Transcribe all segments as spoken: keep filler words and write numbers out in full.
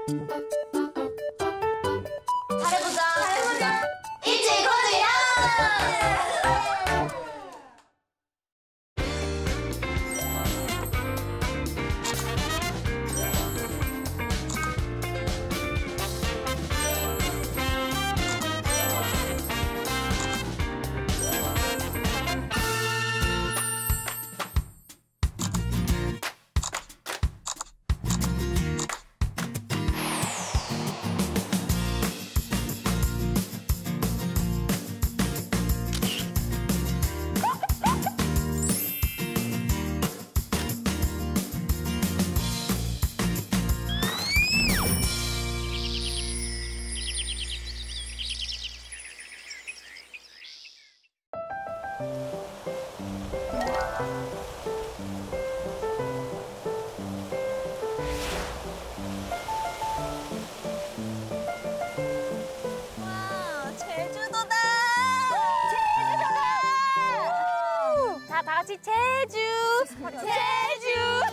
잘해보자. 잘해보자. 일찌감치야. 다같이 제주! 제주!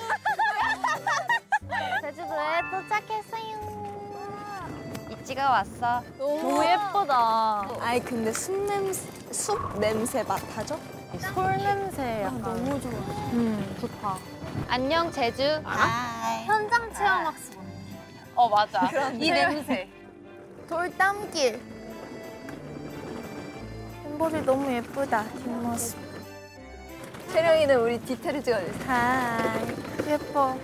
제주도에 도착했어요. 이찌가 왔어. 너무 예쁘다. 아이 근데 숲 냄새, 숲 냄새 맡아줘? 솔 냄새 약간. 아, 너무 좋아. 음, 좋다. 안녕 제주. 하이. 현장 체험 학습. 어 맞아. 이 냄새. 돌담길. 햄버리 너무 예쁘다. 뒷모습. 채령이는 우리 디테일 찍어주세요. 하이. 예뻐.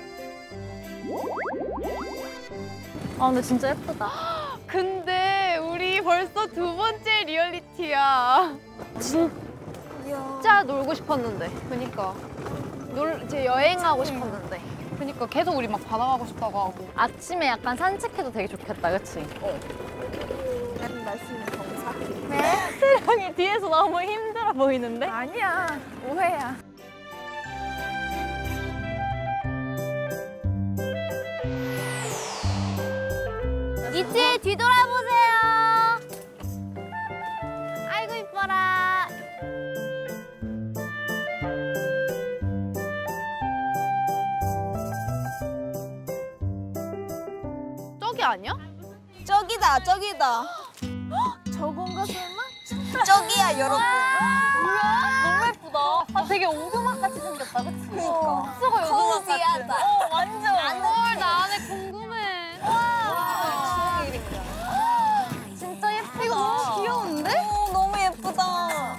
아 근데 진짜 예쁘다. 근데 우리 벌써 두 번째 리얼리티야. 진짜 놀고 싶었는데. 그니까. 놀, 이제 여행하고 싶었는데. 그니까 계속 우리 막 바다 가고 싶다고 하고. 아침에 약간 산책해도 되게 좋겠다, 그치? 어. 나는 날씨는 정사. 네? 세령이 뒤에서 너무 힘들어 보이는데? 아니야. 오해야. 이제 뒤돌아보세요. 아이고 이뻐라. 저기 아니야? 저기다, 저기다. 저건가 설마? 저기야, 여러분. 뭐야? 너무 예쁘다. 아, 되게 오두막 같이 생겼다, 그치? 그니까. 숙소가 오두막 같이. 코지하다. 어, 완전. 헐, 나 안에 궁금해. 와. 진짜 예쁘다. 이거 너무 귀여운데? 오, 너무 예쁘다.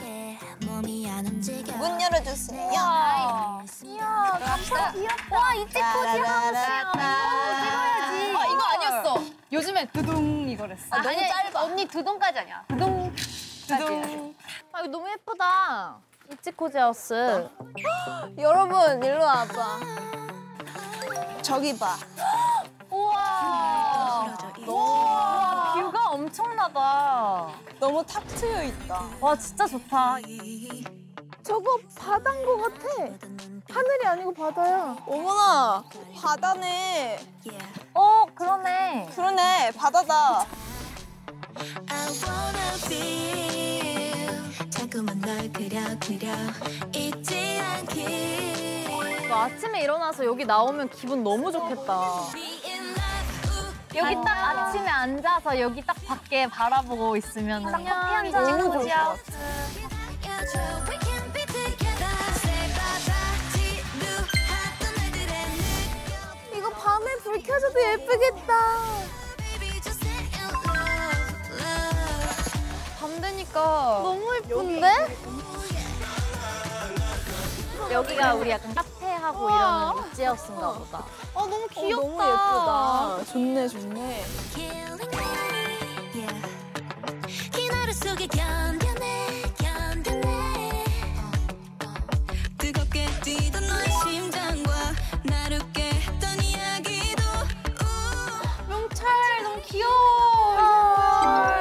문 열어주세요. 이야, 진짜 귀엽다. 와, 이제 코지 하우스야. 너무 찍어야지. 아, 이거 아니었어. 요즘에 두둥 이거랬어. 아, 너무 짧아. 언니 두둥까지 아니야. 두둥. 두둥. 아, 이거 너무 예쁘다. 이치 코지 하우스. 여러분, 일로 와봐. 저기 봐. 우와. 우와. 뷰가 엄청나다. 너무 탁 트여 있다. 와, 진짜 좋다. 저거 바다인 것 같아. 하늘이 아니고 바다야. 어머나, 바다네. 어, 그러네. 그러네, 바다다. 너 아침에 일어나서 여기 나오면 기분 너무 좋겠다. 여기 딱 아침에 앉아서 여기 딱 밖에 바라보고 있으면 딱 커피 한 잔 너무 찍고 좋을 것 같아. 이거 밤에 불 켜줘도 예쁘겠다. 밤 되니까 너무 예쁜데? 여기가 우리 약간 카페하고 이러는 이지하우스인가 보다. 어, 너무 귀엽다. 어, 너무 예쁘다. 좋네, 좋네. 명찰 너무 귀여워.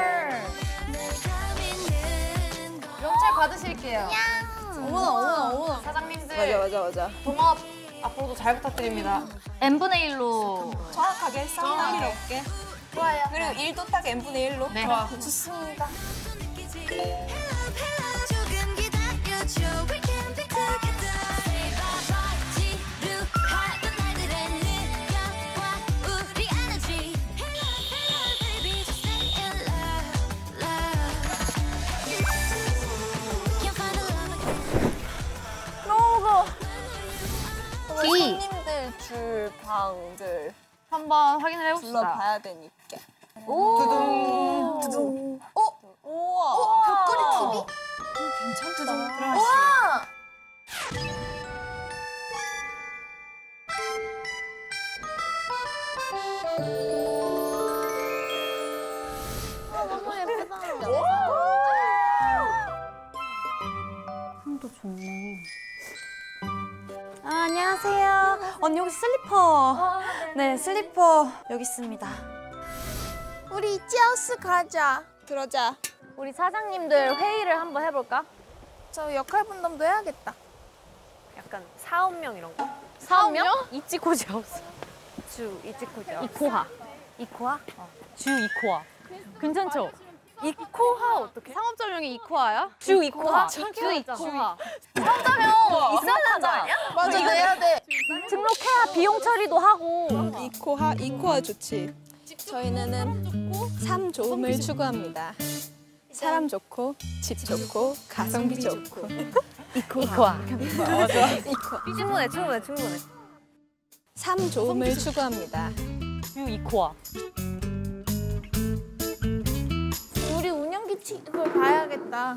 명찰 받으실게요. 어머나, 어머나, 어머나. 사장님들. 맞아, 맞아, 맞아. 동업 앞으로도 잘 부탁드립니다. n분의 일로. 정확하게 쌍둥이로 올게. 좋아요. 그리고 일도 딱 n분의 일로. 네. 좋아. 좋습니다. 줄방들 한번 확인을 해봅시다. 불러봐야 되니까. 오. 두둥. 두둥. 어? 우와. 어, 벽걸이 티비? 괜찮다. 와! 너무 예쁘다. 향도 좋네. 아, 안녕하세요. 언니 혹시 슬리퍼? 네, 슬리퍼 여기 있습니다. 우리 이지하우스 가자. 그러자. 우리 사장님들 회의를 한번 해볼까? 저 역할 분담도 해야겠다. 약간 사업명 이런 거? 사업명? 이치코지 하우스. 주 이치코지 하우스. 이코하. 이코하? 주 이코하. 괜찮죠? 이코하 어떻게? 상업자명이 이코하야? 주 이코하. 주 이코하. 상업자명 있어야 되는 거 아니야? 맞아, 내야 돼. 등록해야 비용 처리도 하고. 이코하, 이코하 좋지. 저희는 삶 좋음을 추구합니다. 사람 좋고, 집 좋고, 가성비 좋고. 이코하. 맞아. 이코. 충분해, 충분해, 충분해. 삶 좋음을 추구합니다. 주 이코하. 우리 운영기칙을 봐야겠다.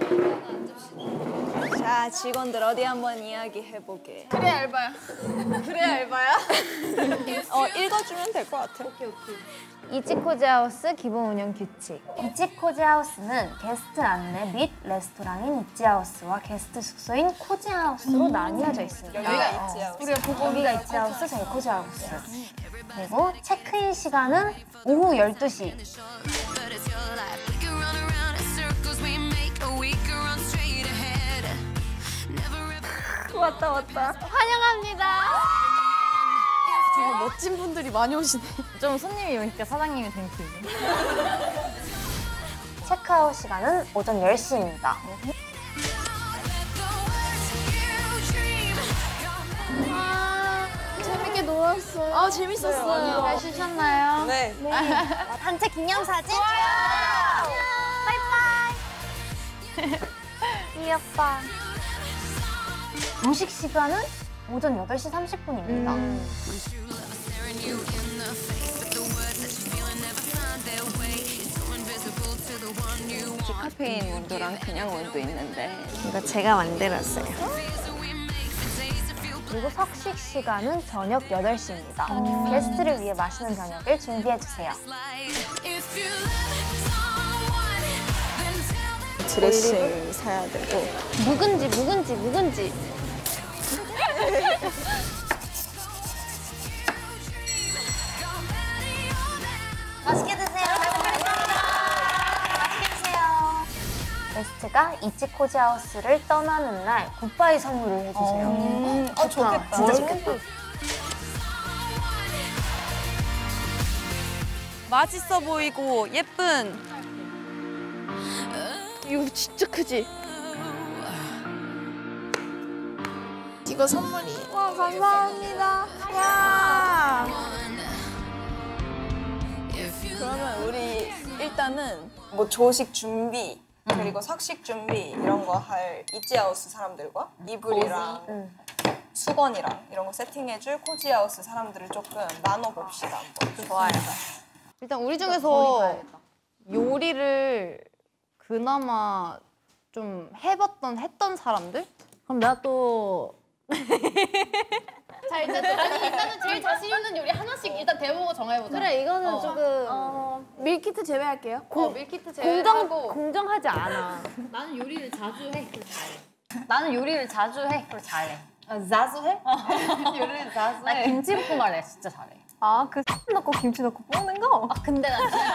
자, 직원들 어디 한번 이야기해보게. 그래, 알바야. 그래, 알바야. 어, 읽어주면 될 것 같아. 이치코지 하우스 기본 운영 규칙. 이치코지 하우스는 게스트 안내 및 레스토랑인 이치하우스와 게스트 숙소인 코지 하우스로 나뉘어져 있습니다. 여기가 있지요. 우리가 보고 여기가 이치하우스, 저희 코지 하우스. 그리고 체크인 시간은 오후 열두 시. 왔다, 왔다. 환영합니다. 되게 멋진 분들이 많이 오시네. 좀 손님이 오니까 사장님이 댕큐. 체크아웃 시간은 오전 열 시입니다. 아, 재밌게 놀았어요. 아, 재밌었어요. 잘 쉬셨나요? 네. 단체 기념사진? 바이바이! 귀엽다. 음식 시간은 오전 여덟 시 삼십 분입니다. 음. 디카페인 원두랑 그냥 원두 있는데 이거 제가 만들었어요. 그리고 석식 시간은 저녁 여덟 시입니다. 게스트를 위해 맛있는 저녁을 준비해주세요. 드레싱 사야 되고. 묵은지, 묵은지, 묵은지. 맛있게 드세요. 맛있게 드세요. 게스트가 이치코지 하우스를 떠나는 날 굿바이 선물을 해주세요. 음, 아, 좋겠다. 진짜 좋겠다. 맛있어 보이고 예쁜. 이거 진짜 크지? 이거 선물이. 와, 감사합니다. 와. 그러면 우리 일단은 뭐 조식 준비 그리고 석식 준비 이런 거 할 이지하우스 사람들과 이불이랑 수건이랑 이런 거 세팅해줄 코지하우스 사람들을 조금 나눠봅시다. 한번. 좋아요. 일단 우리 중에서 요리를 그나마 좀 해봤던, 했던 사람들? 그럼 내가 또 자, 일단 아니 일단은 제일 자신 있는 요리 하나씩 일단 대보고 정해보자. 그래, 이거는 어. 조금 어, 밀키트 제외할게요. 어, 밀키트 공정, 제외하고 공정하지 않아. 나는 요리를 자주 해. 그걸 잘해. 나는 요리를 자주 해. 그걸 잘해. 자주 해? 요리를 자주 해. 나 김치볶음을 해. 진짜 잘해. 아, 그 넣고 김치 넣고 볶는 거? 아 근데 나 진짜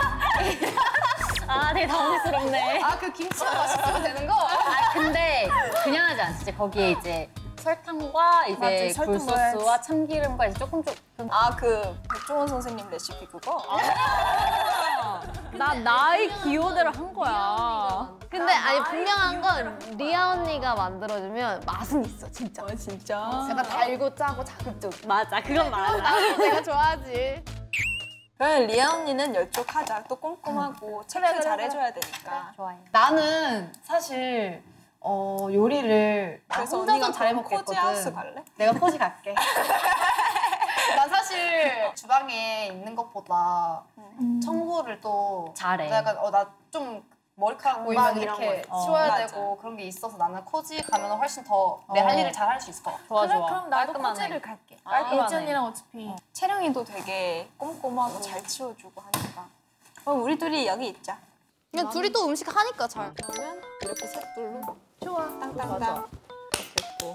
아, 되게 당황스럽네. 아 그 김치가 맛있으면 되는 거? 아 근데 그냥 하지 않지. 거기에 이제 설탕과 이제 맞지, 설탕 굴소스와 참기름과 이제 조금 조금. 아, 그 백종원 선생님 레시피 그거? 나 나의 기호대로 한 거야. 근데 아니 분명한 건 리아 언니가 만들어주면 맛은 있어 진짜. 아, 진짜? 약간 달고 짜고 자극적. 맞아, 그건 맞아. 내가 좋아하지. 그럼 리아 언니는 이쪽 하자. 또 꼼꼼하고 체크 잘 해줘야 되니까. 좋아요. 나는 사실 어 요리를 나 그래서 혼자서 언니가 잘 그럼 먹겠거든. 코지하우스 갈래? 내가 코지 갈게. 난 사실 주방에 있는 것보다 청소를 또 잘해. 약간 어, 나 좀 머리카락 보이면 강박 이런 이렇게 거. 치워야 어, 되고 그런 게 있어서 나는 코지 가면 훨씬 더 내 할 일을 잘 할 수 있을 것 같아. 좋아 그래 좋아. 그럼 나도 깔끔하네. 코지를 갈게. 깔끔하네. 예전이랑 어차피. 채령이도 되게 꼼꼼하고 잘 치워주고 하니까. 그럼 우리 둘이 여기 있자. 그냥 둘이 또 음식 하니까 잘. 그러면 이렇게 셋둘로 좋아. 땅땅땅. 됐고.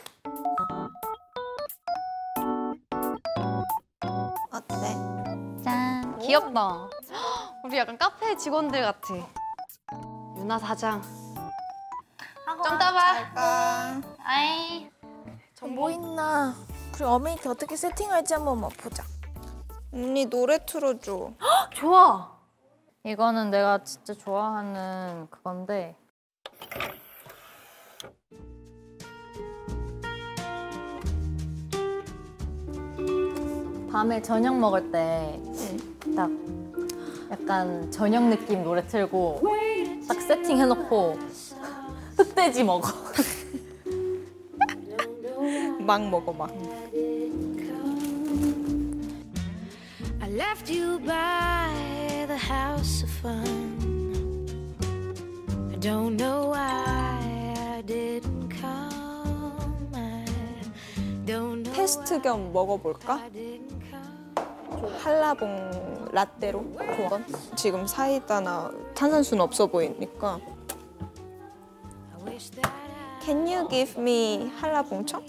어때? 짠. 귀엽다. 우리 약간 카페 직원들 같아. 유나 사장. 좀 따봐. 아, 아이. 뭐 있나? 그리고 어메이트 어떻게 세팅할지 한번 보자. 언니 노래 틀어줘. 좋아. 이거는 내가 진짜 좋아하는 그건데. 밤에 저녁 먹을 때 딱 약간 저녁 느낌 노래 틀고 딱 세팅해놓고 흑돼지 먹어. 막 먹어 막. I left you by the house of fun. I don't know why I didn't come. I don't know 테스트 겸 먹어볼까? I didn't come. 한라봉 라떼로 좋아. 지금 사이다나 탄산수는 없어 보이니까. I wish that I Can you give me 한라봉청?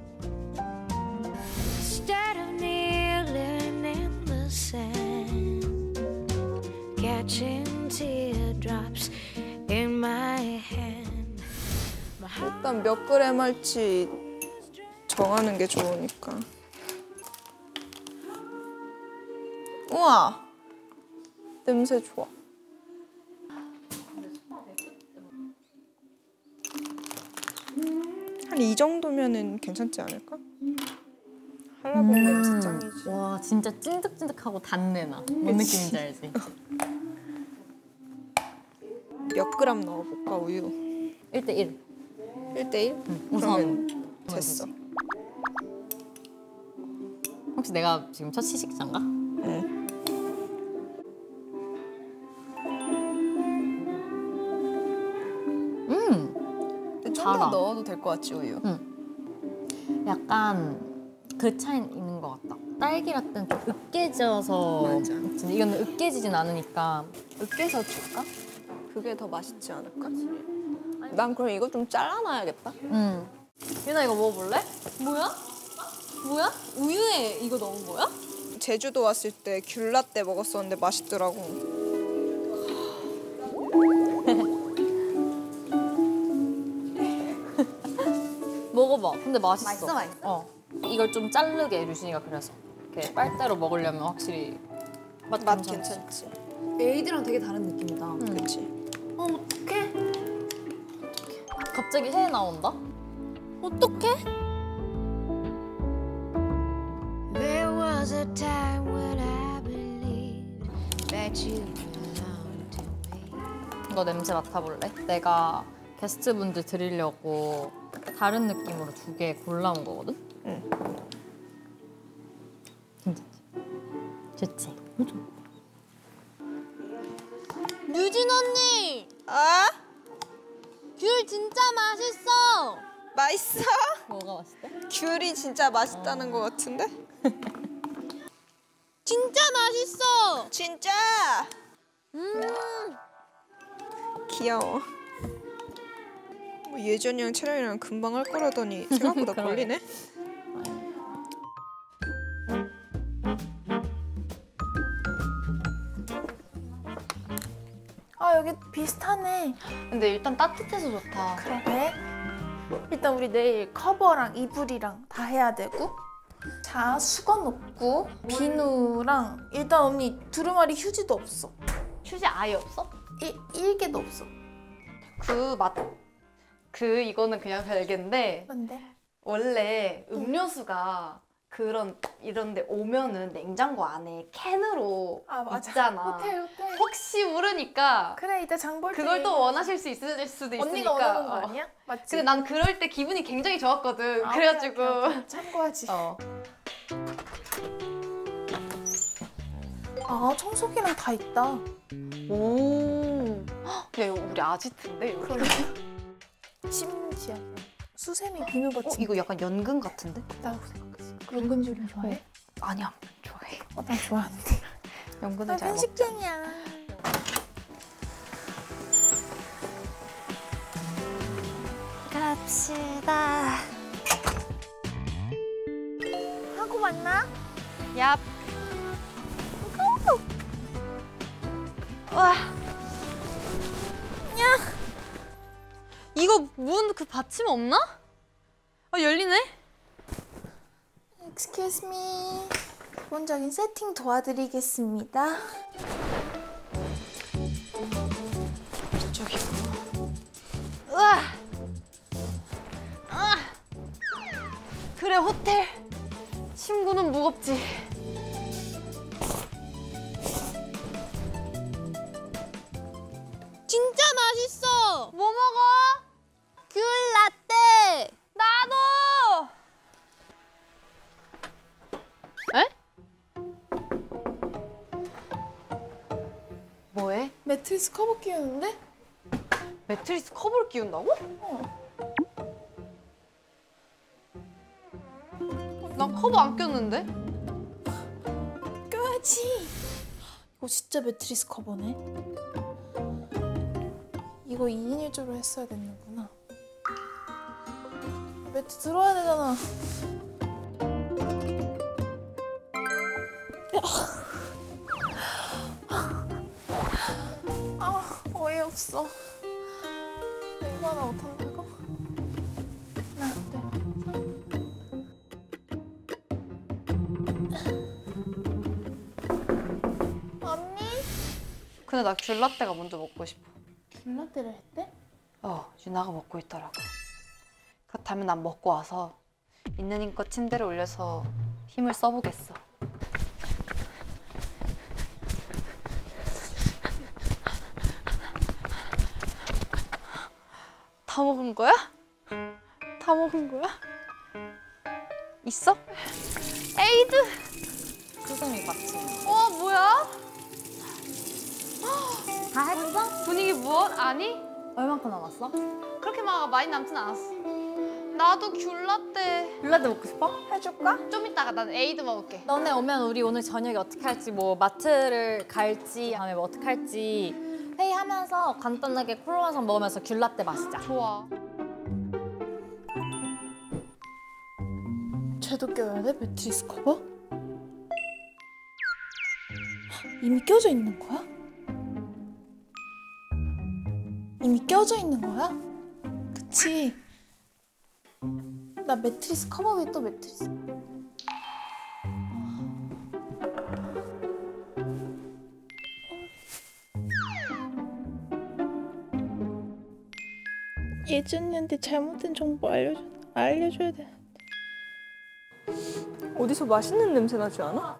instead of kneeling in the sand, catching teardrops in my hand. My heart 일단 몇 그램 할지 정하는 게 좋으니까. 우와! 냄새 좋아. 한 이 정도면은 괜찮지 않을까? 한라봉 냄새 짱이지. 와 진짜 찐득찐득하고 단내 나. 뭔 느낌인지 알지? 몇 그램 넣어볼까, 우유? 일 대 일. 일 대 일? 우선 그러면 됐어. 혹시 내가 지금 첫 시식자인가? 응. 음 근데 좀 달아. 더 넣어도 될 것 같지, 우유? 약간 그 차이 있는 것 같다. 딸기 라떼는 좀 으깨져서 맞아. 근데 이거는 으깨지진 않으니까 으깨서 줄까? 그게 더 맛있지 않을까? 난 그럼 이거 좀 잘라놔야겠다. 음. 유나 이거 먹어볼래? 뭐야? 뭐야? 우유에 이거 넣은 거야? 제주도 왔을 때 귤라떼 먹었었는데 맛있더라고. 먹어봐. 근데 맛있어. 맛있어, 맛있어? 어. 이걸 좀 자르게 류진이가 그래서 이렇게 빨대로 먹으려면 확실히 맛, 맛 괜찮지. 괜찮지? 에이드랑 되게 다른 느낌이다. 그치? 어, 어떡해? 갑자기 해 나온다? 어떡해? There was a time when I believed that you belonged to me. 이거 냄새 맡아볼래? 내가 게스트분들 드리려고 다른 느낌으로 두 개 골라온 거거든? 응. 괜찮지? 좋지? 유진 언니! 아? 귤 진짜 맛있어! 맛있어? 뭐가 맛있대? 귤이 진짜 맛있다는 것 같은데? 진짜 맛있어! 진짜? 음. 귀여워. 뭐 예전이랑 채령이랑 금방 할 거라더니 생각보다 걸리네? 아 여기 비슷하네. 근데 일단 따뜻해서 좋다. 그래? 일단 우리 내일 커버랑 이불이랑 다 해야 되고. 자 수건 없고 비누랑 일단 언니 두루마리 휴지도 없어. 휴지 아예 없어? 일, 일개도 없어. 그 맛, 그 이거는 그냥 별개인데 뭔데? 원래 음료수가 그런 이런 데 오면은 냉장고 안에 캔으로 아 맞아. 있잖아. 호텔 호텔. 혹시 모르니까 그래 이따 장볼 때. 그걸 또 원하실 수 있을 수도 있으니까. 언니가 원하는 거 어. 아니야? 맞지? 근데 난 그럴 때 기분이 굉장히 좋았거든. 아, 그래가지고 오케이, 오케이, 오케이. 참고하지. 어. 아 청소기랑 다 있다. 오. 야 이거 우리 아지트인데? 이거. 심지어 수세미 비누 어, 같은. 이거 약간 연근 같은데? 나라고 생각했어. 연근조림 좋아해? 아니야, 좋아해. 어, 난 좋아하는데. 연근은 아, 잘 먹자. 편식쟁이야. 갑시다. 하고 왔나? 얍. 와. 이거 문 그 받침 없나? 아 열리네? Excuse me. 기본적인 세팅 도와드리겠습니다. 이쪽이구나. 으아! 아! 그래 호텔. 친구는 무겁지. 진짜 맛있어. 뭐 먹어? 귤 라떼. 나도. 에? 뭐해? 매트리스 커버 끼우는데? 매트리스 커버를 끼운다고? 난 커버 안 꼈는데? 껴야지. 이거 진짜 매트리스 커버네. 이거 이 인 일 조로 했어야 됐는구나. 매트 들어야 되잖아. 아, 어이없어. 이거 하나 못한다, 이거? 하나, 둘, 셋. 언니? 근데 나 귤라떼가 먼저 먹고 싶어. 귤라떼를 했대? 어, 유나가 먹고 있더라고. 그렇다면 난 먹고 와서 있는 힘껏 침대를 올려서 힘을 써보겠어. 다 먹은 거야? 다 먹은 거야? 있어? 에이드! 수성이 받침. 와, 뭐야? 다 했어? 분위기 무엇? 아니? 얼만큼 남았어? 그렇게 막 많이 남진 않았어. 나도 귤라떼. 귤라떼 먹고 싶어? 해줄까? 좀 이따가 난 에이드 먹을게. 너네 오면 우리 오늘 저녁에 어떻게 할지, 뭐 마트를 갈지, 다음에 뭐 어떻게 할지 회의하면서 간단하게 크로와상 먹으면서 귤라떼 마시자. 좋아. 쟤도 껴야 돼? 매트리스 커버? 이미 껴져 있는 거야? 이미 껴져 있는 거야? 그치? 나 매트리스 커버 위에 또 매트리스. 예준이한테 잘못된 정보 알려줘, 알려줘야 돼. 어디서 맛있는 냄새 나지 않아?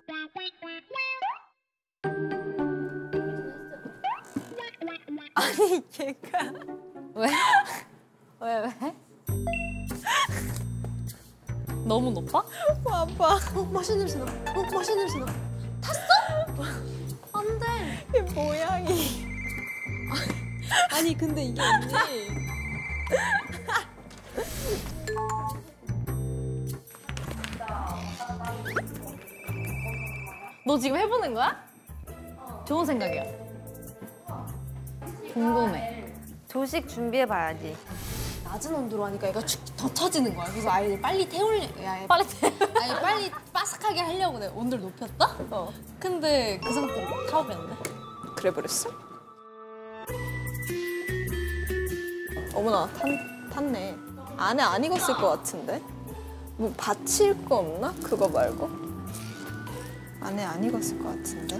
아니 걔가 왜? 왜 왜? 너무 높아? 어, 아빠. 어, 맛있는 냄새 나. 어, 맛있는 냄새 나. 안 돼. 이 모양이. 아니 근데 이게 언니 너 지금 해보는 거야? 좋은 생각이야. 궁금해. 조식 준비해봐야지. 낮은 온도로 하니까 얘가 축 더 처지는 거야. 그래서 아예 빨리 태우려, 아예 빨리 돼. 아예 빨리 바삭하게 하려고 내가 온도를 높였다? 어 근데 그 상태로 타버렸네. 그래 버렸어? 어머나 탄, 탔네. 안에 안 익었을 것 같은데? 뭐 받칠 거 없나? 그거 말고? 안에 안 익었을 것 같은데?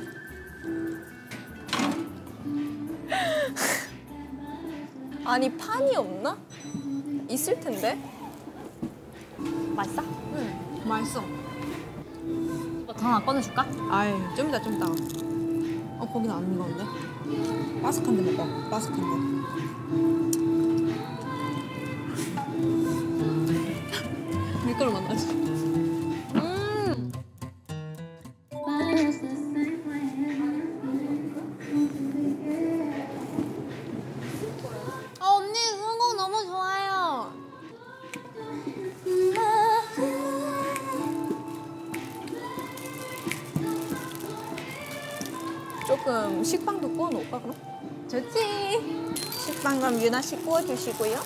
아니 판이 없나? 있을 텐데? 맛있어? 응, 맛있어. 더 하나 꺼내줄까? 아이, 좀 이따, 좀 이따. 어, 거기는 안 익었는데? 바삭한데 먹어, 바삭한데. 밀가루 만나지? 음! 조금 식빵도 구워 놓을까 그럼? 좋지. 식빵 그럼 유나 씨 구워주시고요.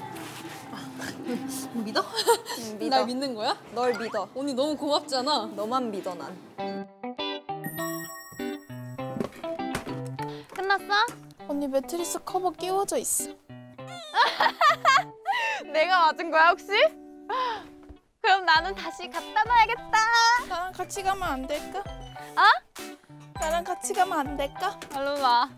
믿어? 응, 믿어. 날 믿는 거야? 널 믿어. 언니 너무 고맙잖아. 너만 믿어 난. 끝났어? 언니 매트리스 커버 끼워져 있어. 내가 맞은 거야 혹시? 그럼 나는 다시 갖다 놔야겠다. 나랑 같이 가면 안 될까? 어? 나랑 같이 가면 안 될까? 얼른 와.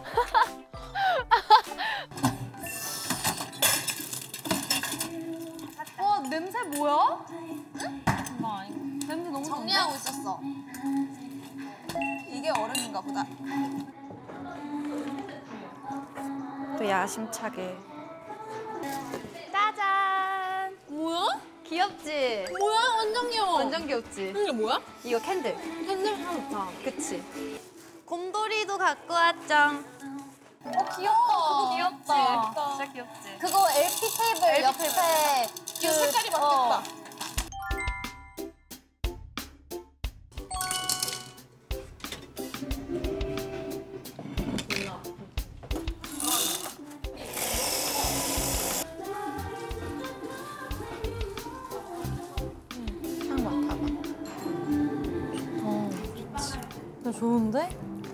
와 냄새 뭐야? 나 아니. 냄새 너무 정리하고 있었어. 이게 얼음인가 보다. 또 야심차게. 짜잔. 뭐야? 귀엽지? 뭐야? 완전 귀여워. 완전 귀엽지? 이게 뭐야? 이거 캔들. 캔들 하나 좋다. 그치? 곰돌이도 갖고 왔죠. 어 귀엽다. 귀엽다. 진짜 귀엽지? 그거 엘피 테이블 옆에 그 색깔이 바뀌었다. 향 맡아봐. 나 좋은데?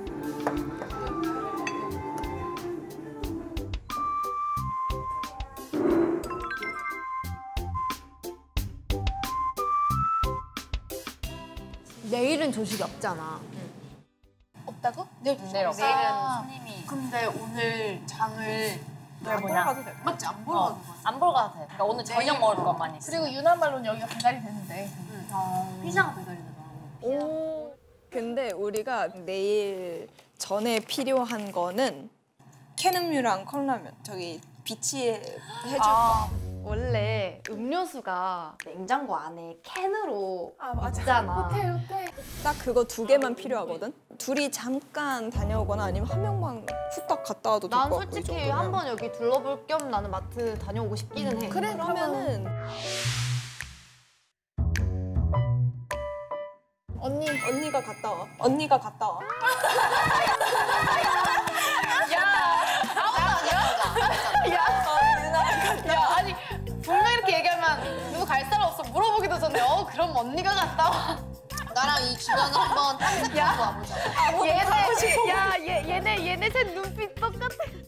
내일은 조식이 없잖아. 없다고? 내일 내일 없어. 내일은 손님이. 근데 오늘 장을 왜 뭐냐? 가도 돼. 맞지 안 보러 가는 거야. 안 보러 가도 돼. 그러니까 오늘 저녁 먹을 것만 있어. 그리고 유나 말로는 여기가 배달이 되는데. 피자가 배달이 되더라고. 오. 근데 우리가 내일 전에 필요한 거는 캔음료랑 컵라면. 저기 비치에 해줄 거. 원래 음료수가 냉장고 안에 캔으로 아 맞아. 있잖아. 호텔 호텔. 딱 그거 두 개만 필요하거든. 둘이 잠깐 다녀오거나 아니면 한 명만 후딱 갔다 와도 될 난 것 같고. 이 솔직히 정도면. 한번 여기 둘러볼 겸 나는 마트 다녀오고 싶기는 해. 그래 그러면은 그러면은 언니 언니가 갔다 와. 언니가 갔다 와. 야 아니 분명 이렇게 얘기하면 누구 갈 사람 없어 물어보기도 전에 어 그럼 언니가 갔다 와. 나랑 이 주변을 한번 탐색하고 와보자. 얘네, 야, 얘, 얘네, 얘네 제 눈빛 똑같아.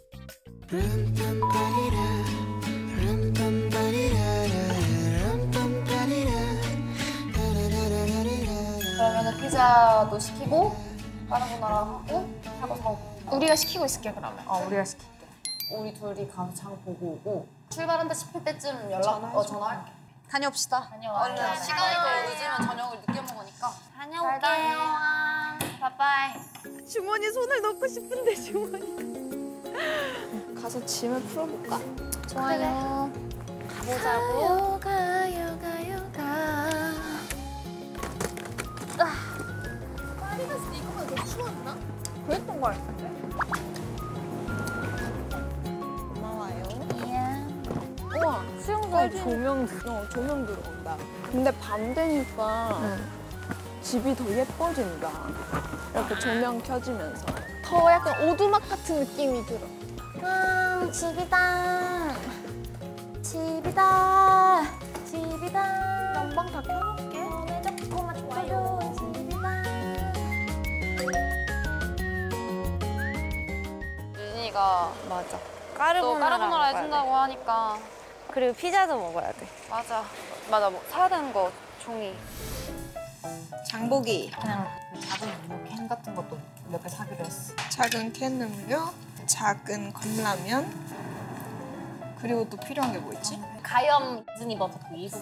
그러면은 피자도 시키고 까르보나라 하고 하고 사고. 우리가 시키고 있을게 그러면. 어 우리가 시킬게. 우리 둘이 가서 장 보고 오고 출발한다 싶을 때쯤 연락 어 전화할게. 다녀옵시다. 다녀와. 얼른 시간이 더 늦으면 저녁을 늦게 먹으니까. 다녀올게요. 바이바이. 주머니 손을 넣고 싶은데 주머니. 가서 짐을 풀어볼까? 좋아요. 가요 가보자고. 가요 가요 가. 파리가서 이거보다 더 추웠나? 그랬던 거 같은데. 고마워요. 우와, 수영장에 조명 어, 조명 들어온다. 근데 밤 되니까 집이 더 예뻐진다. 이렇게 조명 켜지면서. 더 약간 오두막 같은 느낌이 들어. 아, 집이다. 집이다. 집이다. 난방 다 켜놓을게. 오늘 조금만 좋아요. 집이다. 윤희가 맞아. 또 까르보나라 까르보나라 해준다고 하니까 그리고 피자도 먹어야 돼. 맞아. 맞아. 뭐 사야 되는 거 종이. 장보기. 그냥 작은 음료 캔 같은 것도 몇 개 사기로 했어. 작은 캔 음료, 작은 컵라면. 그리고 또 필요한 게 뭐 있지? 가염 디즈니 버터 이소.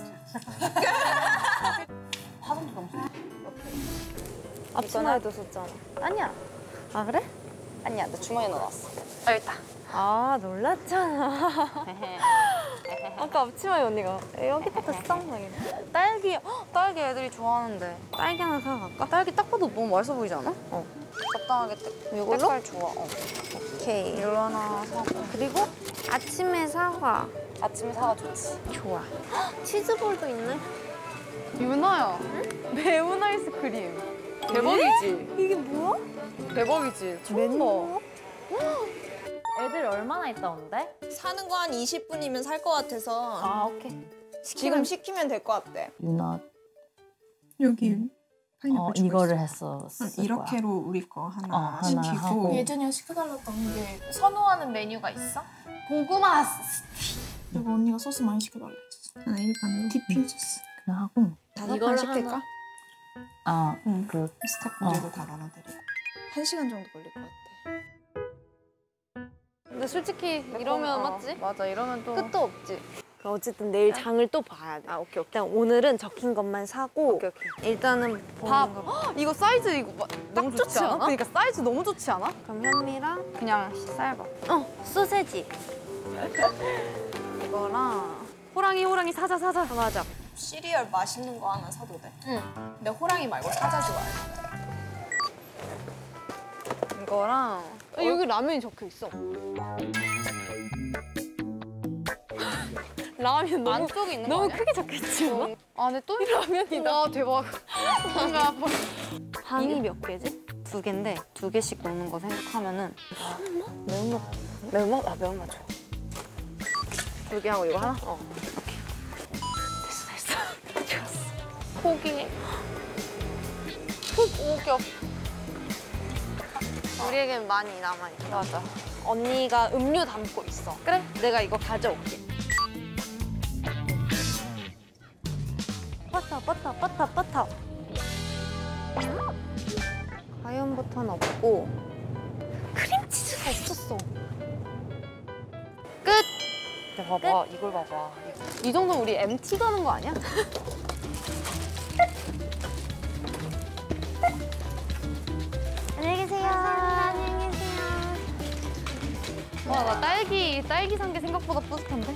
화장도 너무 좋아. 앞치마에도 썼잖아. 아니야. 아, 그래? 아니야. 나 주머니에 넣어놨어. 아, 여기 있다. 아, 놀랐잖아. 아까 앞치마에 언니가 여기 딱 됐어? 딸기, 헉, 딸기 애들이 좋아하는데. 딸기 하나 사갈까? 딸기 딱 봐도 너무 맛있어 보이지 않아? 어. 적당하게 때. 이걸로? 색깔 좋아. 어. 오케이. 이걸로 하나 사고. 그리고 아침에 사과. 아침에 사과 좋지. 좋아. 헉, 치즈볼도 있네. 유나야. 매운 아이스크림. 대박이지? 이게 뭐야? 대박이지. 처음 봐. 애들 얼마나 있다 온대? 사는 거 한 이십 분이면 살 것 같아서 아 오케이. 지금 시키면 될 것 같대. 유나 여기 파인애플 어, 주고 이거를 있어. 했어. 한 이렇게로 우리 거 하나, 어, 하나 시키고 하고. 예전에 시켜달랐던 게 선호하는 메뉴가 있어? 고구마 스틱. 그리고 언니가 소스 많이 시켜달라 했어. 하나 일반으로 디퓨저스. 그냥 하고. 다섯 이거를 판 시킬까? 하나. 아, 응. 그 스타프들도 어. 다 나눠드리고. 한 시간 정도 걸릴 것 같아. 근데 솔직히 이러면 어, 맞지? 맞아, 이러면 또 끝도 없지. 그럼 어쨌든 내일 장을 또 봐야 돼. 아, 오케이, 오케이. 일단 오늘은 적힌 것만 사고 오케이, 오케이. 일단은 밥. 보는 거. 헉, 이거 사이즈 이거 막 너무 좋지 않아? 그러니까 사이즈 너무 좋지 않아? 그럼 현미랑 그냥 쌀밥. 어, 소세지. 이거랑 호랑이 호랑이 사자 사자. 맞아. 시리얼 맛있는 거 하나 사도 돼? 응. 근데 호랑이 말고 사자 좋아해. 이거랑 어, 여기 라면이 적혀 있어. 라면 너무 안쪽에 있는 너무 거 아니야? 크게 적혀 있지 않아? 안에 또 라면이다. 와 대박. 뭔가 한이 몇 개지? 두 개인데 두 개씩 넣는 거 생각하면은 매운맛 매운맛 아 매운맛 좋아. 두 개 하고 이거 하나? 어. 오케이. 됐어 됐어. 좋았어. 고기. 오겹. 우리에겐 많이 남아 있어. 맞아. 언니가 음료 담고 있어. 그래? 내가 이거 가져올게. 버터 버터 버터 버터. 하얀 버터는 없고 크림치즈가 없었어. 끝! 야, 봐봐, 이걸 봐봐. 이 정도면 우리 엠티 가는 거 아니야? 안녕히 계세요. 안녕히 계세요. 와, 나 딸기, 딸기 산 게 생각보다 뿌듯한데?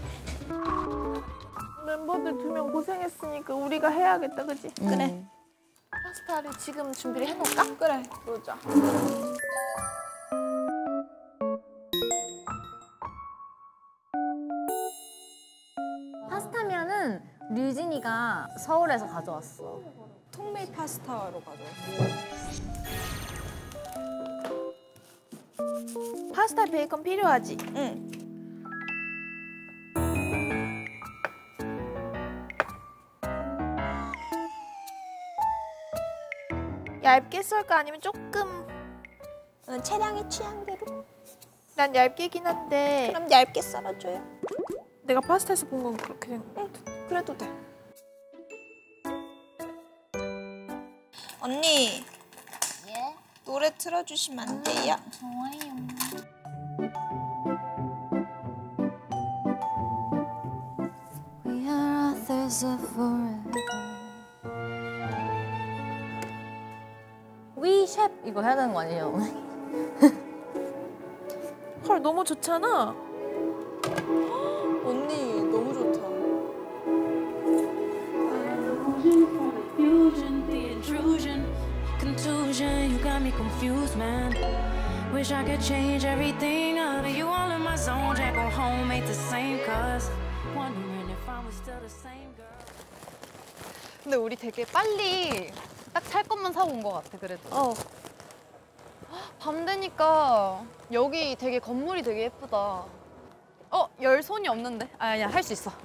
멤버들 두 명 고생했으니까 우리가 해야겠다, 그지? 그래. 파스타를 지금 준비를 해놓을까? 그래, 그러자. 파스타면은 류진이가 서울에서 가져왔어. 통밀 파스타로 가져왔어. 파스타 베이컨 필요하지? 응. 얇게 썰까 아니면 조금? 응, 체량의 취향대로. 난 얇게긴 한데 그럼 얇게 썰어줘요. 내가 파스타에서 본 건 그렇게 된 거. 그래도 돼. 언니. 예? 노래 틀어주시면 안 돼요? 좋아요. We are authors of forever. We 셰프 이거 해야 되는 거 아니에요? 헐 너무 좋잖아. 언니 너무 좋다. Confusion, the intrusion, contusion, you got me confused, man. Wish I could change everything out of you all in my zone. Jack go home, ain't the same, cause wondering if I was still the same girl. 근데 우리 되게 빨리 딱 살 것만 사고 온 것 같아 그래도. 어. 밤 되니까 여기 되게 건물이 되게 예쁘다. 어? 열 손이 없는데? 아니야 할 수 있어.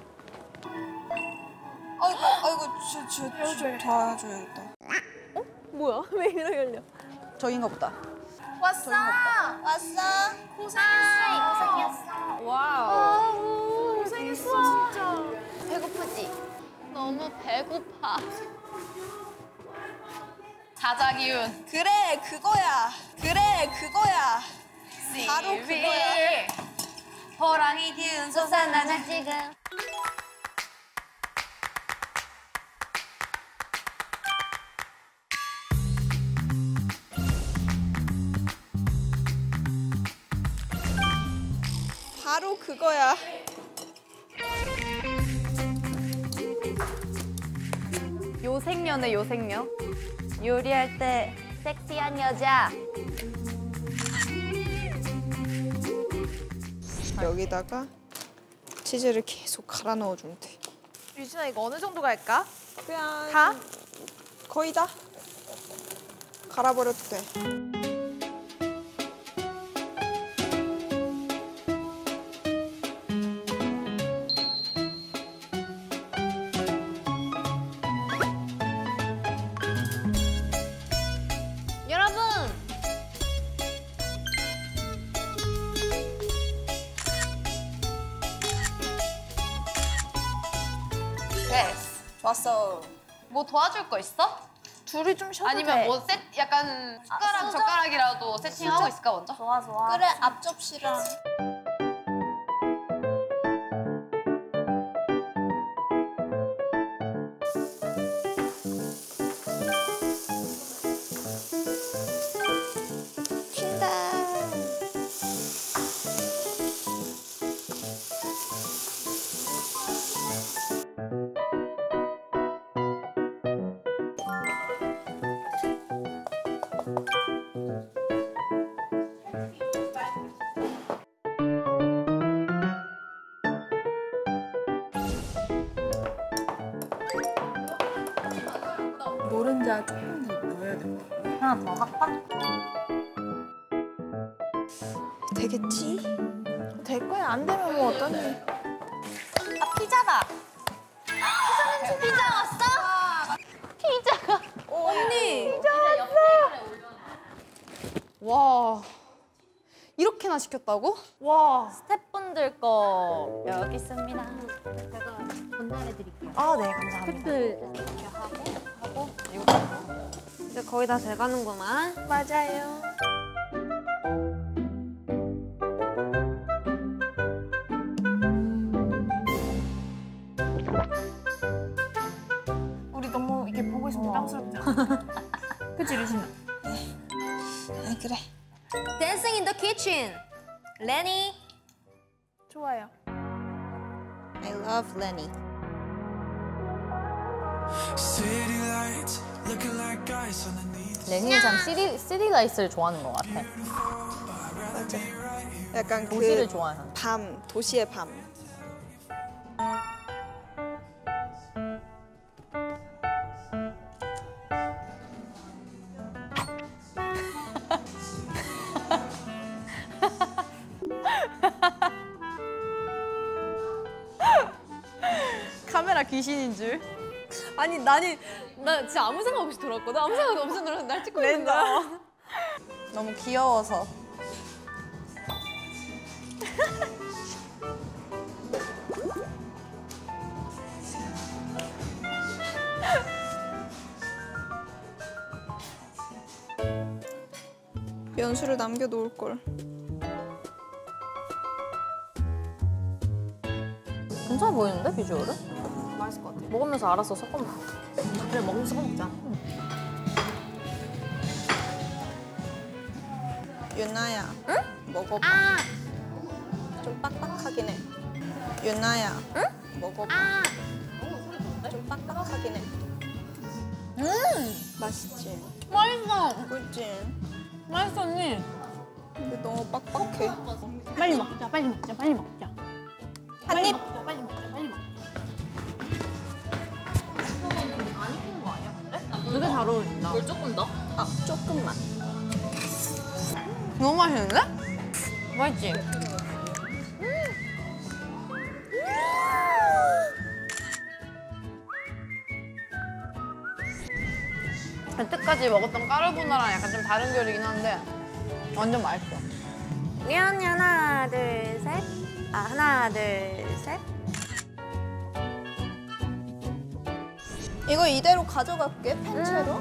아이고, 아이고, 저, 저, 저, 도와줘야겠다. 뭐야? 왜 이래 열려? 저긴가 보다. 왔어. 왔어? 고생했어. 고생했어. 와우. 고생했어 진짜. 배고프지? 너무 배고파. 자자 기운. 그래, 그거야. 그래, 그거야. 바로 그거야. 호랑이 기운 솟아나는 지금. 바로 그거야. 요생녀네 요생녀. 요리할 때 섹시한 여자. 여기다가 치즈를 계속 갈아 넣어주면 돼. 유진아 이거 어느 정도 갈까? 그냥 다? 거의 다. 갈아버려도 돼. 여러분! 됐어. 좋았어. 뭐 도와줄 거 있어? 둘이 좀 쉬어도 아니면 돼. 뭐 세, 약간 숟가락 젓가락이라도 세팅하고 있을까 먼저? 좋아 좋아. 그래, 앞접시랑. 노른자 조금 더 넣어야 될 것 같아. 하나 더 할까? 되겠지? 될 거야. 안 되면 뭐 어떠니? 아, 피자다! 피자는 피자 왔어? 피자가. 언니! 와. 이렇게나 시켰다고? 와. 스태프분들 거 여기 있습니다. 제가 전달해드릴게요. 아, 네, 감사합니다. 스태프 이렇게 하고 하고 이거 이제 거의 다 돼가는구만. 맞아요. 우리 너무 이게 보고 있으면 부담스럽지 않아? 그치, 리신아? 아, 그래. 댄싱 인 더 키친. 레니. 좋아요. I love Lenny. City lights looking like ice underneath. 레니는 참 시리, 시리라이스를 좋아하는 것 같아. 맞아. 약간 도시를 그 좋아하는. 밤, 도시의 밤. 카메라 귀신인 줄. 아니 나는 나 진짜 아무 생각 없이 돌았거든. 아무 생각 없이 돌았는데 날 찍고 있는 거야. 너무 귀여워서. 연수를 남겨놓을 걸. 괜찮아 보이는데 비주얼은? 맛있을 것 같아. 먹으면서 알아서 섞어 먹어. 그래 먹으면서 섞어 먹자. 유나야. 응? 먹어봐. 아. 좀 빡빡하긴 해. 유나야. 응? 먹어봐. 아. 좀 빡빡하긴 해. 음. 맛있지? 맛있어. 그치? 맛있어 언니. 근데 너무 빡빡해. 빨리 먹자. 빨리 먹자. 빨리 먹자. 한 입. 먹자. 빨리 먹자. 빨리 먹자. 안 익힌 거 아니야 근데? 되게 잘 어울린다. 물 조금 더? 아, 조금만. 너무 맛있는데? 맛있지? 여태까지 먹었던 까르보나라랑 약간 좀 다른 결이긴 한데 완전 맛있어. 미안이 하나, 둘, 셋. 아, 하나, 둘, 셋. 이거 이대로 가져갈게, 팬채로.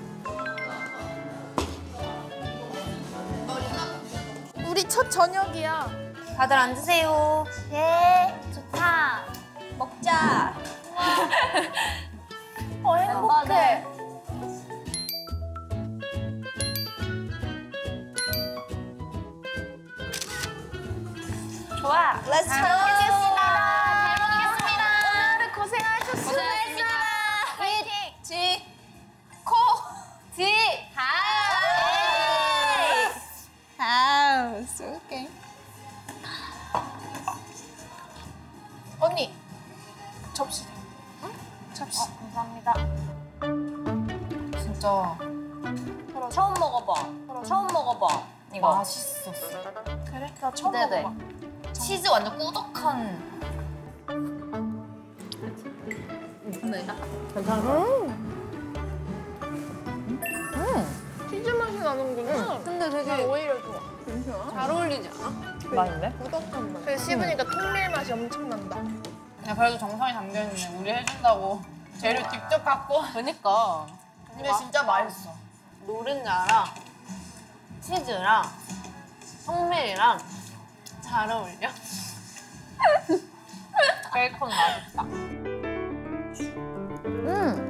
우리 첫 저녁이야. 다들 앉으세요. 예. 좋다. 먹자. 어, 행복해. 좋아. Let's 잘 go. 먹겠습니다. 잘 먹겠습니다. 오늘 고생하셨습니다. 고생하셨습니다. 화이팅. 지. 코. 지. 하. 아, 쏠게. 언니, 접시. 접시. 감사합니다. 진짜 처음 이거. 맛있었어. 그래? 나 처음 네네. 먹어봐. 치즈 완전 꾸덕한. 치즈 맛이 나는구나. 근데 되게 난 오히려 좋아. 잘 어울리지 않아? 맛있네. 꾸덕한 맛. 근데 씹으니까 통밀 맛이 엄청 난다. 야, 그래도 정성이 담겨있네. 우리 해준다고 재료 직접 갖고. 그니까. 근데 진짜 맛있어. 노른자랑 치즈랑 성밀이랑 잘 어울려. 베이컨 맛있다. 음.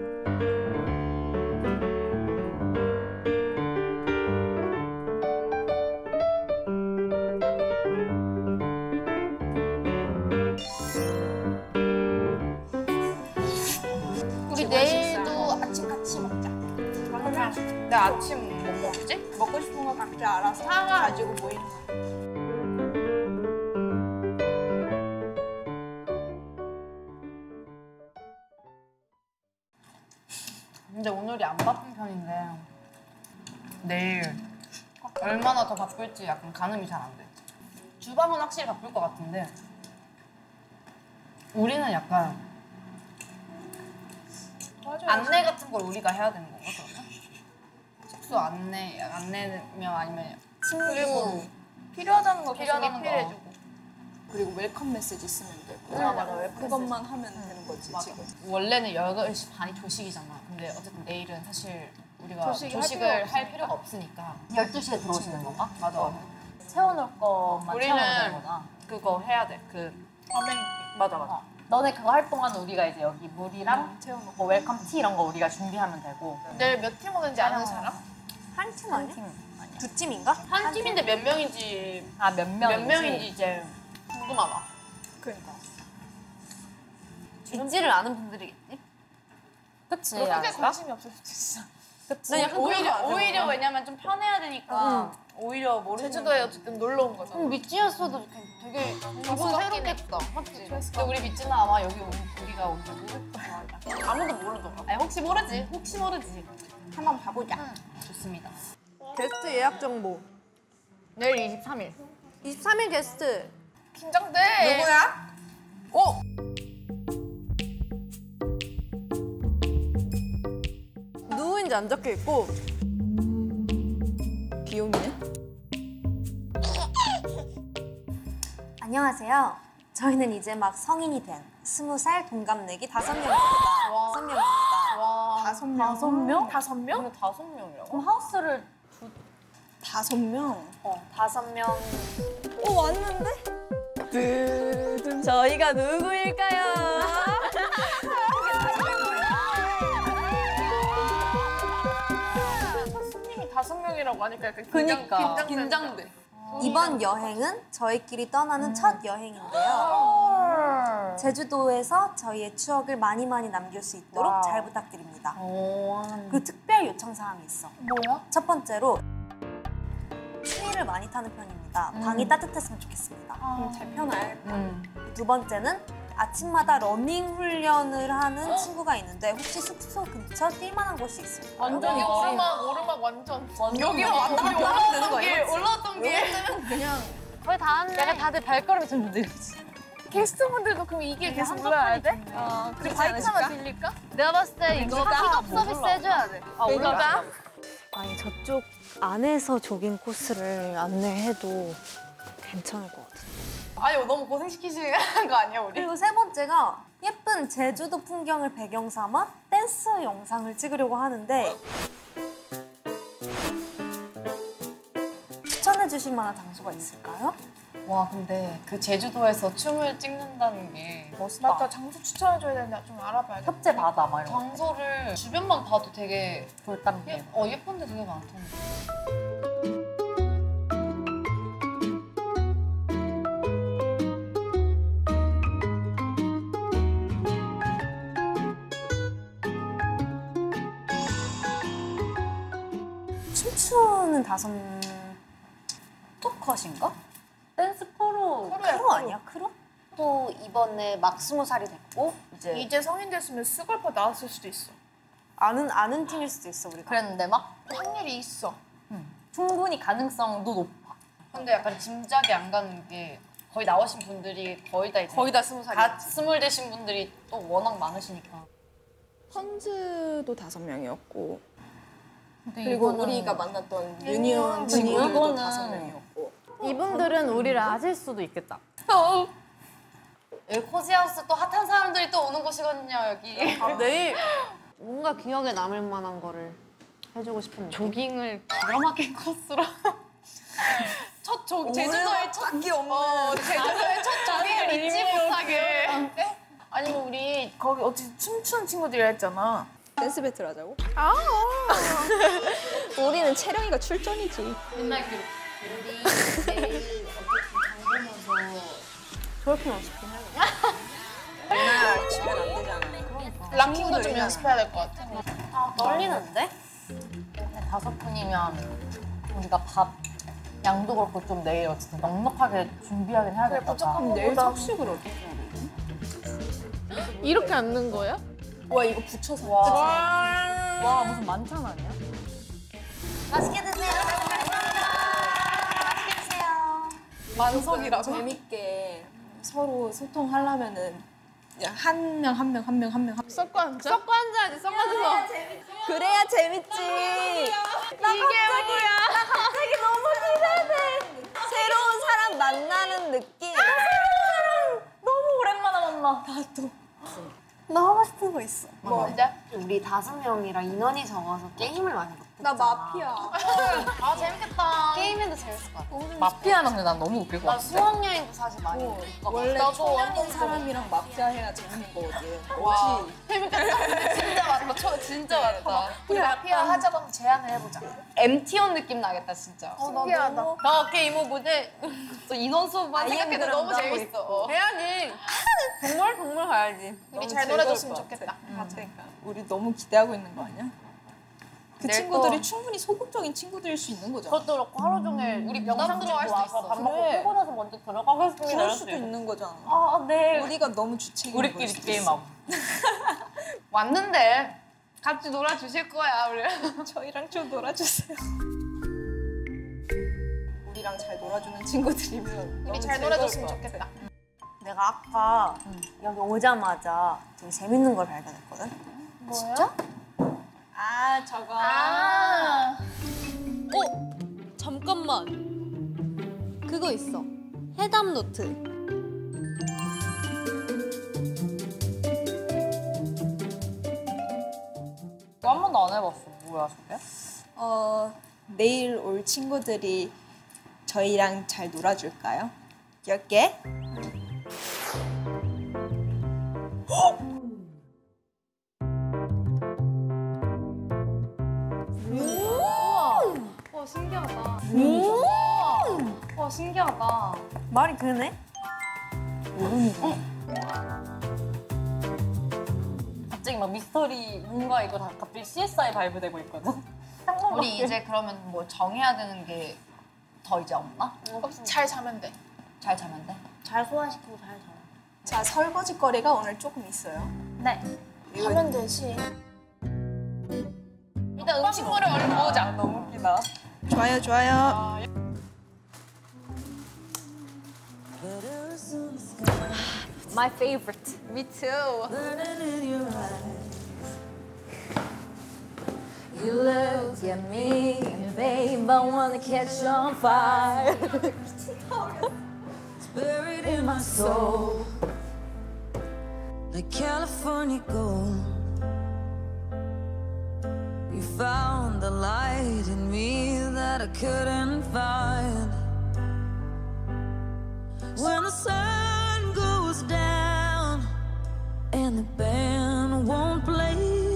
우리 내일도 아침 같이 먹자. 나 아침 뭐 먹지? 먹고 싶은 거 각자 알아서 가지고 모이는 거. 근데 오늘이 안 바쁜 편인데 내일 얼마나 더 바쁠지 약간 가늠이 잘 안 돼. 주방은 확실히 바쁠 것 같은데 우리는 약간 안내 같은 걸 우리가 해야 되는 건가 그러면? 숙소 안내, 안내면 아니면 그리고 필요하다는 거 계속 필요하다는 거. 리필해주고. 그리고 웰컴 메시지 쓰면 되고 아, 맞아. 웰컴 그것만 하면 되는 거지 맞아. 지금. 원래는 여덟 시 반이 조식이잖아. 근데 어쨌든 내일은 사실 우리가 조식이 할 조식을 필요가 할 필요가 없으니까. 열두 시에 들어오시는 건가? 맞아. 채워놓을 것만 우리는 채워놓으면 되구나. 그거 해야 돼. 그 맞아 맞아. 어. 너네 그거 할 동안 우리가 이제 여기 물이랑 뭐 웰컴 티 이런 거 우리가 준비하면 되고. 내일 몇 팀 오는지 아는 사람? 한 팀 한 아니야? 팀 아니야. 두 팀인가? 한 팀인데 몇 명인지 아, 몇 명인지. 몇 명인지 이제 궁금하다. 그러니까. 있지를 않은 분들이겠지? 그치. 크게 아닐까? 관심이 없을 수도 있어. 난 약간 그런 거 오히려 알아. 오히려 왜냐면 좀 편해야 되니까 오히려 모르는. 제주도에 어쨌든 놀러 온 거잖아. 미찌였어도 되게 기분 새롭겠다. 맞지? 근데 우리 믿지는 아마 여기 오- 우리가 온지 모를 거야. 아무도 모르더라고. 아니 혹시 모르지? 혹시 모르지. 한번 봐보자. 좋습니다. 게스트 예약 정보. 내일 이십삼 일. 이십삼 일 게스트. 긴장돼. 누구야? 오! 누구인지 안 적혀 있고 귀요미네? 안녕하세요. 저희는 이제 막 성인이 된 스무 살 동갑내기 다섯 명입니다. 다섯 명입니다. 와 다섯 명? 다섯 명? 다섯 명? 근데 다섯 명이라고? 그럼 하우스를 다섯 명? 어, 다섯 명. 오 왔는데? 드든 저희가 누구일까요? 손님이 다섯 명이라고 하니까 약간 긴장, 그니까 긴장된다. 긴장돼. 이번 여행은 저희끼리 떠나는 첫 여행인데요. 제주도에서 저희의 추억을 많이 많이 남길 수 있도록 잘 부탁드립니다. 그리고 특별 요청 사항이 있어. 뭐야? 첫 번째로 추위를 많이 타는 편입니다. 방이 따뜻했으면 좋겠습니다. 음, 잘 편할. 두 번째는 아침마다 러닝 훈련을 하는 친구가 있는데 혹시 숙소 근처 뛸만한 곳이 있을까요? 완전 여기 이거 오르막 오르막 완전. 여기 왔다 갔다 올라가는 거 길, 올라왔던 길. 거의 다 왔네. 약간 다들 발걸음이 좀 느리지. 게스트분들도 그럼 이 길 계속 올라야 돼? 어, 우리 바이크 하나 빌릴까? 내가 봤을 때 이거 픽업 서비스 해줘야 돼. 아, 올라가. 아니 저쪽 안에서 조깅 코스를 안내해도 괜찮을 것 같아. 아니 너무 고생시키시는 거 아니야 우리? 그리고 세 번째가 예쁜 제주도 풍경을 배경 삼아 댄스 영상을 찍으려고 하는데 추천해 주실 만한 장소가 있을까요? 와 근데 그 제주도에서 춤을 찍는다는 게 멋있다. 맞다. 장소 추천해줘야 되는데 좀 알아봐야겠다. 협재 바다 막 이런 거. 장소를 주변만 봐도 되게 돌담길. 예, 어 예쁜데 되게 많던데. 춤추는 다섯 토컷인가? 댄스 프로. 크루 아니야? 크루? 또 이번에 막 스무 살이 됐고 이제 이제 성인 됐으면 수걸파 나왔을 수도 있어. 아는 아는 팀일 수도 있어 우리가. 그랬는데 막 확률이 있어. 충분히 가능성도 높아. 근데 약간 짐작이 안 가는 게 거의 나오신 분들이 거의 다 이제 거의 다 스무 살이 다 스물 되신 분들이 또 워낙 많으시니까. 펀즈도 다섯 명이었고 그리고 우리가 만났던 유니온 친구들도 다섯 명이었고 이분들은 우리를 아실 수도 있겠다. 여기 코지하우스 또 핫한 사람들이 또 오는 곳이거든요, 여기. 아, 내일 뭔가 기억에 남을 만한 거를 해주고 싶은데. 조깅을 기가 막힌 코스로. 첫 조, 제주도의 첫 기 없는 어, 제주도의 첫 조깅을 잊지 못하게. 아니 뭐 우리 거기 어찌 춤추는 친구들이라 했잖아. 댄스 배틀 하자고? 아. 우리는 채령이가 출전이지. 맨날 그 우리 내일 어쨌든 장 보면서 저렇게 연습해. 맨날 치면 안 되잖아. 락킹도 좀 연습해야 될 것 같아. 아, 떨리는데? 근데 다섯 분이면 우리가 밥 양도 그렇고 좀 내일 어쨌든 넉넉하게 준비하긴 해야겠다. 부족하면 내일 석식을 어떻게 이렇게 앉는 거야? 와 이거 붙여서 와, 와 무슨 만찬 아니야? 맛있게 드세요. 맛있게 드세요. 만석이라고 재밌게 서로 소통하려면은 그냥 한 명 한 명 한 명 한 명 섞어 앉아? 섞어 앉아야지, 섞어 앉아서. 그래야 재밌지. 나 갑자기 나 갑자기 너무 기대돼. 새로운 사람 만나는 느낌. 너무 오랜만에 만나. 나도. 나 하고 싶은 거 있어. 뭐? 진짜? 우리 다섯 명이랑 인원이 적어서 게임을 많이 못했잖아. 나 마피아. 아 재밌겠다. 게임해도 재밌을 것 같아. 마피아는 근데 난 너무 웃길 것 나 같아. 수학여행도 사실 많이 어, 했을까 봐. 원래 나도 초면인 사람이랑 마피아 해야 재밌는 거거든. 와. 역시. 진짜 많다. 저 진짜 많다. 우리 마피아 하자고 한번 제안을 해보자. 엠티온 느낌 나겠다 진짜. 신기하다. 나 어깨 이모 무대 또 인원수만 생각해도 아이엠드랑 너무 나오고 재밌어. 어. 해야지. 동물 동물 가야지. 우리 너무 잘 즐거울 놀아줬으면 것 같아. 좋겠다. 그러니까 우리 너무 기대하고 있는 거 아니야? 그 내일 친구들이 또- 충분히 소극적인 친구들일 수 있는 거잖아. 그것도 그렇고 하루 종일 우리 영상 부담스러워할 찍고 수도 와서 있어. 밥 먹고 그래. 피곤해서 먼저 들어가겠습니다. 그럴 이럴 수도 수도 있고. 있는 거잖아. 아, 네. 우리가 너무 주책인 우리끼리 게임하고. 왔는데 같이 놀아주실 거야 우리. 저희랑 좀 놀아주세요. 우리랑 잘 놀아주는 친구들이면 우리 너무 잘 즐거울 놀아줬으면 것 같아. 좋겠다. 내가 아까 여기 오자마자 되게 재밌는 걸 발견했거든. 진짜? 아 저거. 아. 어? 잠깐만. 그거 있어. 해담 노트. 이거 한 번도 안 해봤어. 뭐야 저게? 어 내일 올 친구들이 저희랑 잘 놀아줄까요? 열 개? 와 신기하다. 와 신기하다. 말이 되네? 갑자기 막 미스터리 뭔가 이거 다 갑자기 씨에스아이 발부되고 있거든. 우리 이제 그러면 뭐 정해야 되는 게 더 이제 없나? 잘 자면 돼. 잘 자면 돼. 잘 소화시키고 잘 자. 자 설거지 거리가 오늘 조금 있어요. 네. 하면 되지. 일단 음식물을 얼른 모으자. 너무 웃기다. 좋아요 좋아요. My favorite. Me too. You looked at me and babe, I wanna catch on fire. Buried in my soul. like California gold. You found the light in me that I couldn't find. When the sun goes down and the band won't play,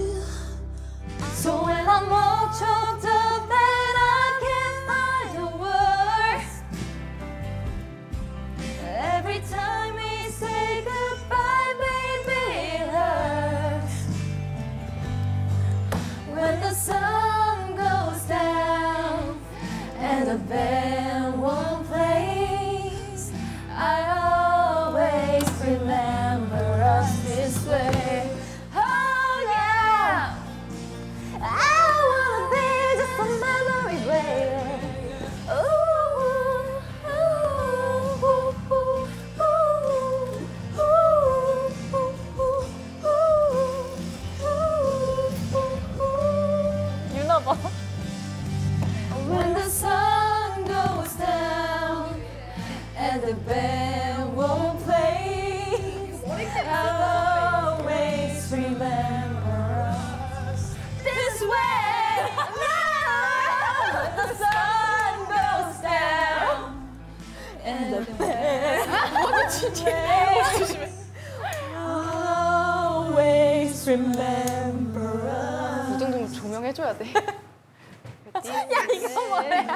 So when I'm all choked up and I can't find the words, every time we say goodbye, baby, it hurts. When the sun goes down and the band won't play, I always remember us this way. Oh yeah, I wanna be just a memory, baby. remember us. 이 정도면 조명해줘야 돼. 야 이거 뭐래?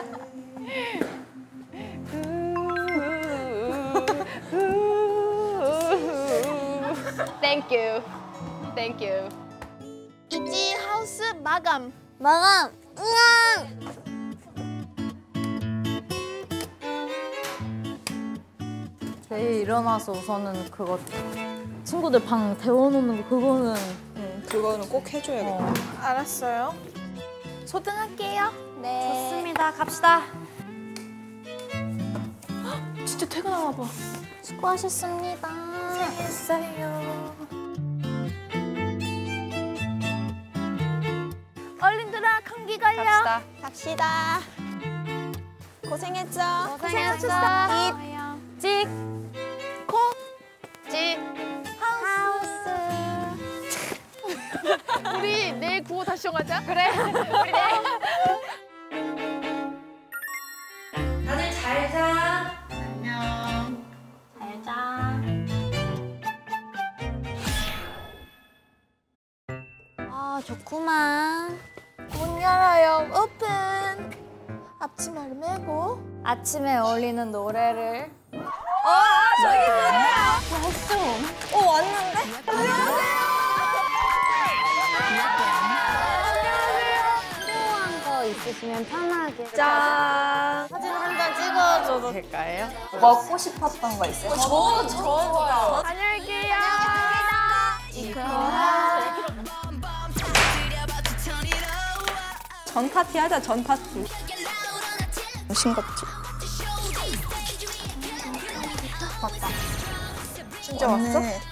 Thank you. Thank you. 이지 하우스 마감. 마감. 으앙. 내일 일어나서 우선은 그거 친구들 방 데워놓는 거 그거는 응, 그거는 꼭 해줘야겠다. 어. 알았어요. 소등할게요. 네. 좋습니다. 갑시다. 진짜 퇴근하나 봐. 수고하셨습니다. 했어요. 얼른 들어 감기 걸려. 갑시다. 갑시다. 고생했죠? 고생하셨어. 찍, 코, 찌. 하우스. 우리 내일 구호 다시 정하자. 그래. 우리 내일. 다들 잘 자. 안녕. 잘 자. 아 좋구만. 문 열어요. 오픈. 앞치마를 메고. 아침에 어울리는 노래를. 어 왔는데? 필요한 거 있으시면 편하게. 짠. 사진 한 장 찍어줘도 될까요? 먹고 싶었던 거 있어요? 저, 저, 저요. 안녕히 계세요. 전 파티 하자, 전 파티. 싱겁지? 맞다. 진짜 왔어?